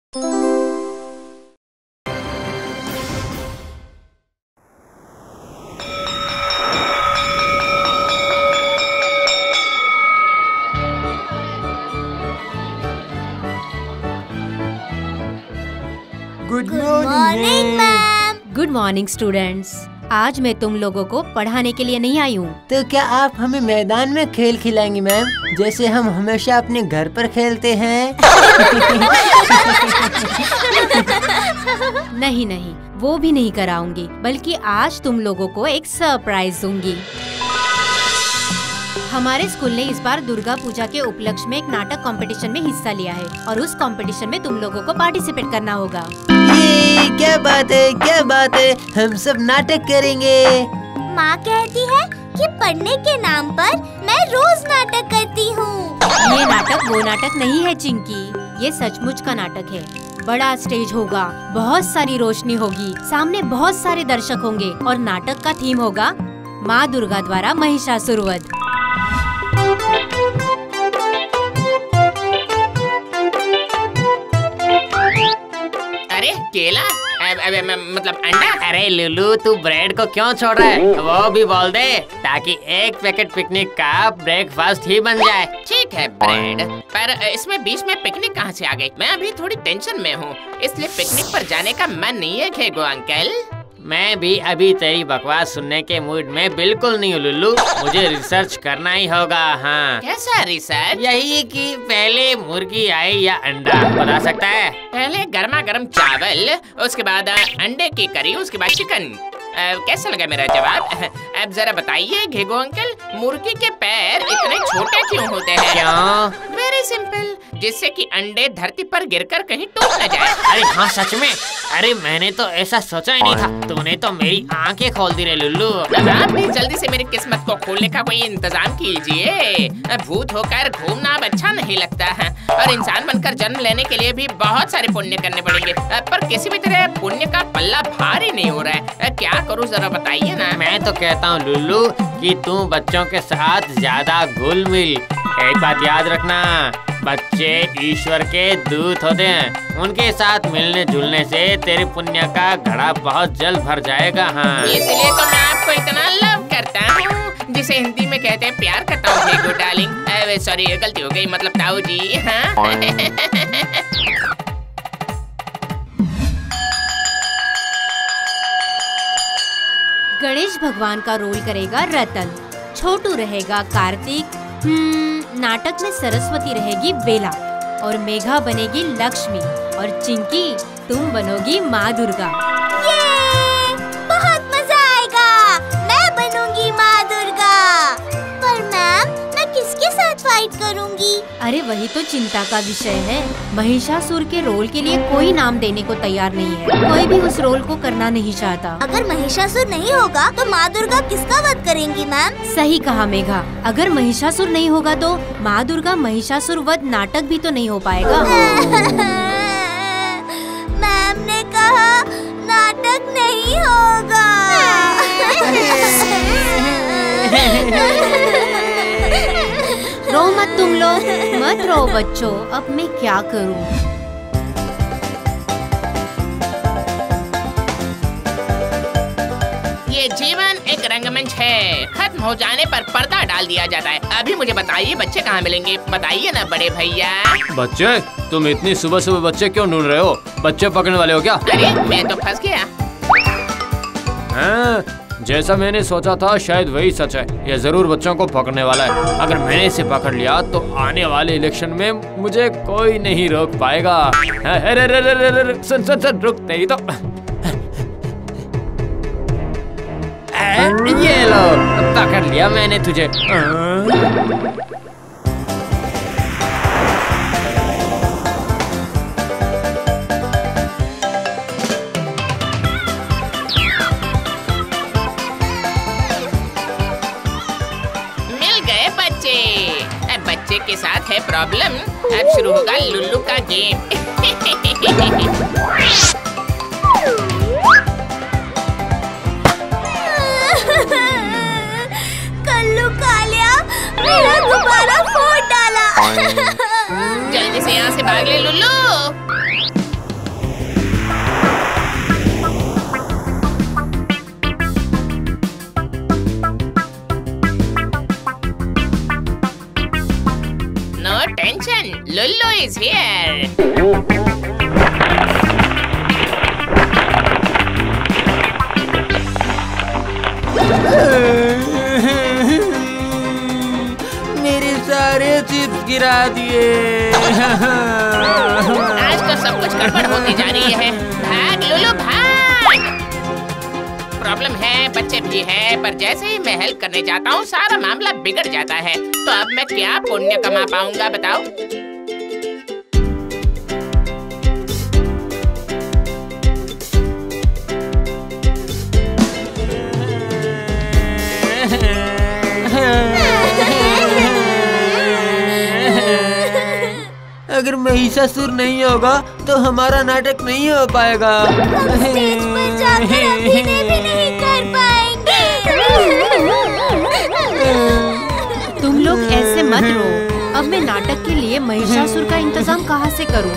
Good morning ma'am. Good morning students. आज मैं तुम लोगों को पढ़ाने के लिए नहीं आई हूँ। तो क्या आप हमें मैदान में खेल खिलाएंगी मैम, जैसे हम हमेशा अपने घर पर खेलते हैं? नहीं नहीं, वो भी नहीं कराऊंगी, बल्कि आज तुम लोगों को एक सरप्राइज दूंगी। हमारे स्कूल ने इस बार दुर्गा पूजा के उपलक्ष्य में एक नाटक कंपटीशन में हिस्सा लिया है और उस कंपटीशन में तुम लोगों को पार्टिसिपेट करना होगा। ये क्या बात है, हम सब नाटक करेंगे। माँ कहती है कि पढ़ने के नाम पर मैं रोज नाटक करती हूँ। ये नाटक वो नाटक नहीं है चिंकी, ये सचमुच का नाटक है। बड़ा स्टेज होगा, बहुत सारी रोशनी होगी, सामने बहुत सारे दर्शक होंगे और नाटक का थीम होगा माँ दुर्गा द्वारा महिषासुर वध। अरे केला, मतलब अंडा। अरे लुलू, तू ब्रेड को क्यों छोड़ रहा है? वो भी बोल दे, ताकि एक पैकेट पिकनिक का ब्रेकफास्ट ही बन जाए। ठीक है ब्रेड, पर इसमें बीच में पिकनिक कहाँ से आ गई? मैं अभी थोड़ी टेंशन में हूँ, इसलिए पिकनिक पर जाने का मन नहीं है घेगो अंकल। मैं भी अभी तेरी बकवास सुनने के मूड में बिल्कुल नहीं हूँ लुल्लू, मुझे रिसर्च करना ही होगा। हाँ, कैसा रिसर्च? यही कि पहले मुर्गी आई या अंडा, बता सकता है? पहले गर्मा गर्म चावल, उसके बाद अंडे की करी, उसके बाद चिकन। कैसा लगा मेरा जवाब? अब जरा बताइए घेगो अंकल, मुर्गी के पैर इतने छोटे क्यों होते हैं? क्यों? वेरी सिंपल, जिससे कि अंडे धरती पर गिरकर कहीं टूट न जाए। अरे हाँ सच में, अरे मैंने तो ऐसा सोचा ही नहीं था, तूने तो मेरी आंखें खोल दी रे लुल्लू। आप भी जल्दी से मेरी किस्मत को खोलने का कोई इंतजाम कीजिए। भूत होकर घूमना अब अच्छा नहीं लगता है और इंसान बनकर जन्म लेने के लिए भी बहुत सारे पुण्य करने पड़ेंगे, पर किसी भी तरह पुण्य का पल्ला भारी नहीं हो रहा है। क्या करूँ जरा बताइए ना। मैं तो कहता हूँ लुल्लू कि तू बच्चों के साथ ज्यादा घुल मिल। एक बात याद रखना, बच्चे ईश्वर के दूत होते हैं, उनके साथ मिलने जुलने से तेरे पुण्य का घड़ा बहुत जल्द भर जाएगा। हाँ, इसलिए तो मैं आपको इतना लव करता हूँ, जिसे हिंदी में कहते हैं प्यार करता हूँ घेगो डार्लिंग। सॉरी, गलती हो गई, मतलब ताऊ जी। हाँ गणेश भगवान का रोल करेगा रतन, छोटू रहेगा कार्तिक, नाटक में सरस्वती रहेगी बेला और मेघा बनेगी लक्ष्मी और चिंकी तुम बनोगी माँ दुर्गा। ये बहुत मजा आएगा, मैं बनूंगी माँ दुर्गा। पर मैम, मैं किसके साथ फाइट करूंगी? अरे वही तो चिंता का विषय है। महिषासुर के रोल के लिए कोई नाम देने को तैयार नहीं है, कोई भी उस रोल को करना नहीं चाहता। अगर महिषासुर नहीं होगा तो माँ दुर्गा किसका वध करेंगी मैम? सही कहा मेघा, अगर महिषासुर नहीं होगा तो माँ दुर्गा महिषासुर वध नाटक भी तो नहीं हो पाएगा। मैम ने कहा नाटक नहीं होगा। रो मत तुम लोग, मत रो बच्चों, अब मैं क्या करूं? ये जीवन एक रंगमंच है, खत्म हो जाने पर पर्दा डाल दिया जाता है। अभी मुझे बताइए बच्चे कहाँ मिलेंगे? बताइए ना बड़े भैया। बच्चे, तुम इतनी सुबह सुबह बच्चे क्यों ढूंढ रहे हो? बच्चे पकड़ने वाले हो क्या? अरे मैं तो फंस गया। हाँ, जैसा मैंने सोचा था शायद वही सच है, ये जरूर बच्चों को पकड़ने वाला है। अगर मैंने इसे पकड़ लिया तो आने वाले इलेक्शन में मुझे कोई नहीं रोक पाएगा। अरे सुन सुन सुन, रुक नहीं तो। ये लो, पकड़ लिया मैंने तुझे। बच्चे के साथ है प्रॉब्लम, अब शुरू होगा लुल्लू का गेम। कल्लू कालिया मेरा गुब्बारा फोड़ डाला। जल्दी से यहाँ से भाग ले लुल्लू। Lulu is here. मेरे सारे चिप्स गिरा दिए। आज तो सब कुछ गड़बड़ होती जा रही है। भाग लुल्लू भाग। प्रॉब्लम है, बच्चे भी है, पर जैसे ही मैं हेल्प करने जाता हूँ सारा मामला बिगड़ जाता है। तो अब मैं क्या पुण्य कमा पाऊंगा बताओ? अगर महिषासुर नहीं होगा तो हमारा नाटक नहीं हो पाएगा। हम स्टेज पर जाकर अभिनय भी नहीं कर पाएंगे। तुम लोग ऐसे मत रो। अब मैं नाटक के लिए महिषासुर का इंतजाम कहाँ से करूँ?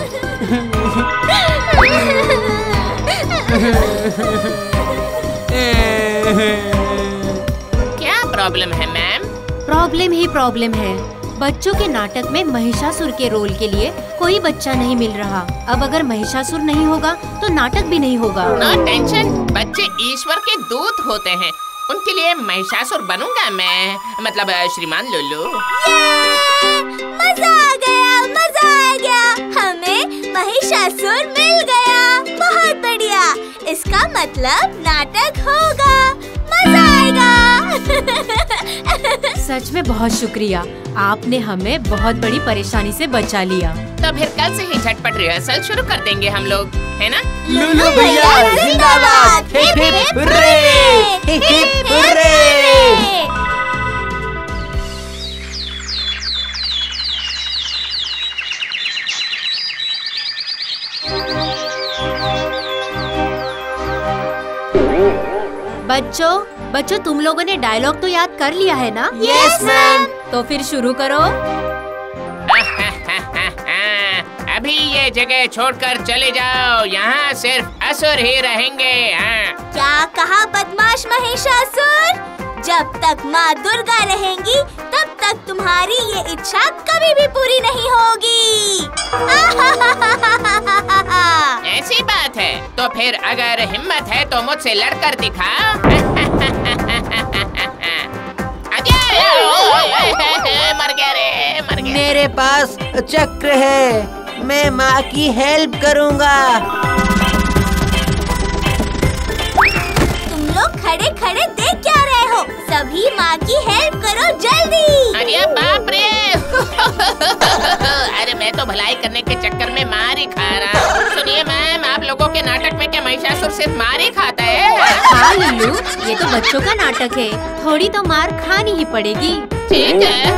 क्या प्रॉब्लम है मैम? प्रॉब्लम ही प्रॉब्लम है। बच्चों के नाटक में महिषासुर के रोल के लिए कोई बच्चा नहीं मिल रहा। अब अगर महिषासुर नहीं होगा तो नाटक भी नहीं होगा। नो टेंशन, बच्चे ईश्वर के दूत होते हैं, उनके लिए महिषासुर बनूंगा मैं, मतलब श्रीमान लुल्लू। मजा आ गया, मजा आ गया। हमें महिषासुर मिल गया। बहुत बढ़िया। इसका मतलब नाटक होगा। मजा आएगा। सच में बहुत शुक्रिया, आपने हमें बहुत बड़ी परेशानी से बचा लिया। तो फिर कल से ही झटपट रिहर्सल शुरू कर देंगे हम लोग, है ना? लुल्लू भैया जिंदाबाद। Hip hip hurray, hip hip hurray. बच्चों तुम लोगों ने डायलॉग तो याद कर लिया है ना? Yes ma'am. तो फिर शुरू करो। अभी ये जगह छोड़कर चले जाओ, यहाँ सिर्फ असुर ही रहेंगे। क्या कहा बदमाश महिषासुर? जब तक माँ दुर्गा रहेंगी तब तक तुम्हारी ये इच्छा कभी भी पूरी नहीं होगी। ऐसी बात है तो फिर अगर हिम्मत है तो मुझसे लड़कर दिखा। मर गया रे, मर गया। मेरे पास चक्र है, मैं माँ की हेल्प करूँगा। तुम लोग खड़े खड़े देख क्या रहे हो? सभी माँ की हेल्प करो जल्दी। अरे बाप रे। अरे मैं तो भलाई करने के चक्कर में मार ही खा रहा हूँ। सुनिए मैम, आप लोगों के नाटक में क्या महिषासुर सिर्फ मार ही खाता है? हाँ लुल्लू, ये तो बच्चों का नाटक है, थोड़ी तो मार खानी ही पड़ेगी। ठीक है।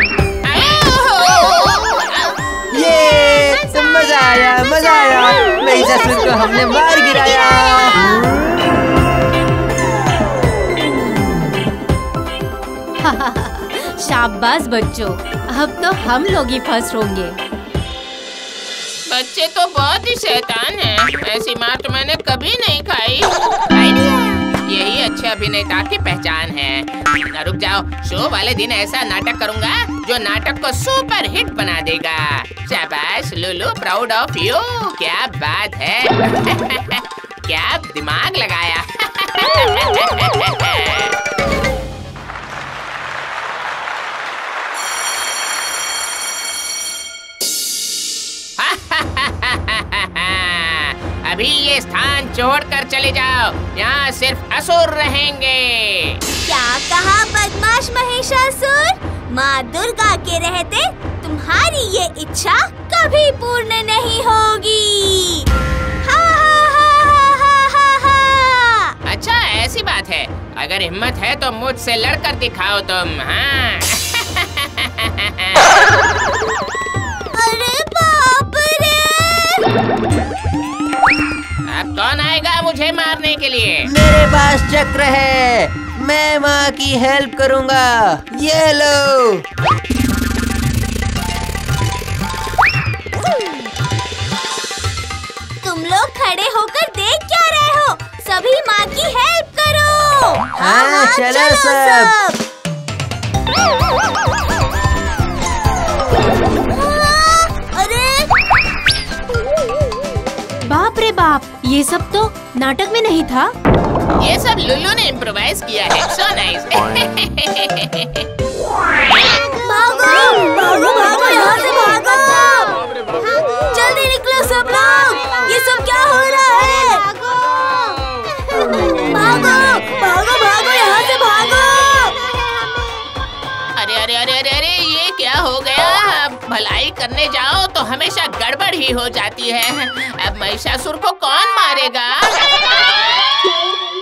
ये तो मजा आया, मजा आया। महिषासुर को हमने मार गिराया। शाबाश बच्चों, अब तो हम लोग ही फर्स्ट होंगे। बच्चे तो बहुत ही शैतान हैं। ऐसी मार तो मैंने कभी नहीं खाई। यही अच्छे अभिनेता की पहचान है। रुक जाओ, शो वाले दिन ऐसा नाटक करूंगा जो नाटक को सुपर हिट बना देगा। शाबाश लुल्लू, प्राउड ऑफ यू। क्या बात है। क्या दिमाग लगाया। अभी ये स्थान छोड़कर चले जाओ, यहाँ सिर्फ असुर रहेंगे। क्या कहा बदमाश महिषासुर? माँ दुर्गा के रहते तुम्हारी ये इच्छा कभी पूर्ण नहीं होगी। हा हा हा हा हा हा। अच्छा ऐसी बात है, अगर हिम्मत है तो मुझसे लड़कर दिखाओ तुम। हाँ। अरे बाप रे। अब कौन आएगा मुझे मारने के लिए? मेरे पास चक्र है, मैं माँ की हेल्प करूँगा। ये लो। तुम लोग खड़े होकर देख क्या रहे हो? सभी माँ की हेल्प करो। हाँ, चलो सब। बाप रे बाप, ये सब तो नाटक में नहीं था। ये सब लुल्लू ने इम्प्रोवाइज किया है। So nice. भागो भागो भागो, यहाँ से भागो, जल्दी निकलो सब लोग, ये सब क्या हो रहा है? भागो भागो भागो, यहाँ से भागो। अरे अरे अरे अरे अरे, ये क्या हो गया? भलाई करने जाओ तो हमेशा गड़बड़ ही हो जाती है। अब महिषासुर को कौन मारेगा?